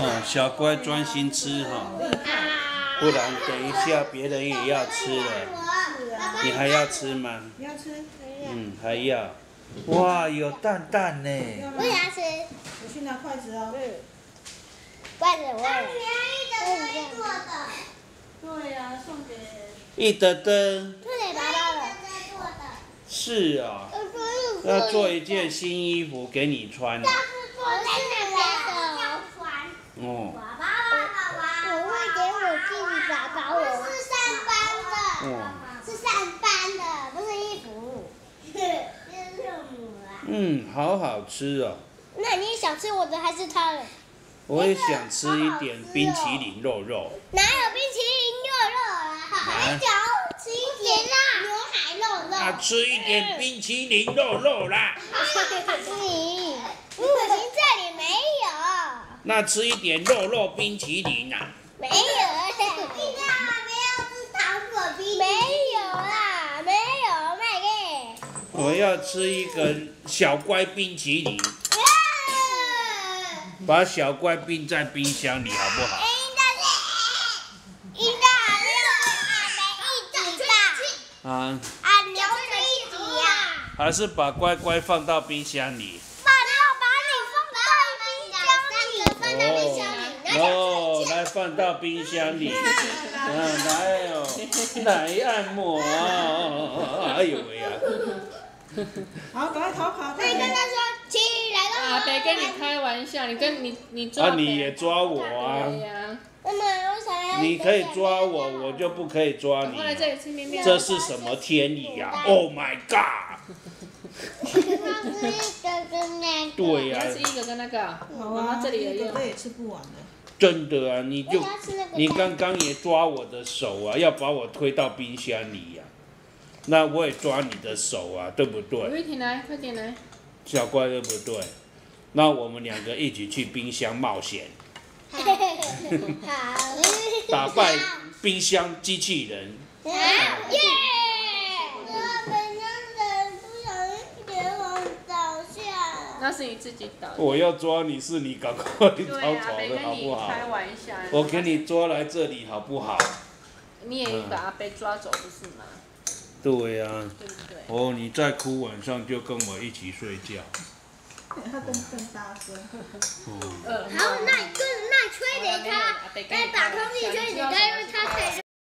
哦，小乖专心吃哈，不然等一下别人也要吃了。你还要吃吗？ 你要吃？ 嗯，还要。哇，有蛋蛋呢。 我想吃。 我去拿筷子哦。 筷子我也。 对呀，送给。 一德德。 送给爸爸的。 是啊。要做一件新衣服给你穿。 我是别的。 哦。 我会给我自己爸爸，我是上班的。是上班的，不是衣服。 好好吃哦。 那你想吃我的还是他的？ 我也想吃一点冰淇淋肉肉。 哪有冰淇淋肉肉啊？还想吃一点啦，牛排肉肉。 啊，吃一点冰淇淋肉肉啦。 你，这里没有。 那吃一点肉肉冰淇淋啊。 没有啦。你干嘛不要吃糖果冰淇淋？没有啦，没有卖给。 我要吃一个小乖冰淇淋。把小乖冰在冰箱里好不好？啊？ 留着一集呀。 还是把乖乖放到冰箱里？哦，来放到冰箱里。来哦，来按摩。哎呦喂呀！ 好，赶快逃跑！ 那你跟他说起来了。 阿北跟你开玩笑，你抓。 啊，你也抓我啊！ 对呀。 你可以抓我，我就不可以抓你。这是什么天理呀 ？Oh my god！ 对呀。 吃一个跟那个。 好妈妈啊， 这里也有。 哥也吃不完的。 真的啊，你刚刚也抓我的手啊，要把我推到冰箱里呀。那我也抓你的手啊，对不对？ 雨婷来，快点来。 小乖，对不对？那我们两个一起去冰箱冒险。 好。 打败冰箱机器人。 耶！ 那是你自己倒的。 我要抓你，是你赶快逃对啊， 跑的好不好？ 开玩笑。 我给你抓来这里好不好？ 你也把阿北抓走不是吗？ 对呀。 对不对？ 哦，你再哭晚上就跟我一起睡觉。 他更大声。 好，那吹给他，再把空气吹给他，因为他太热。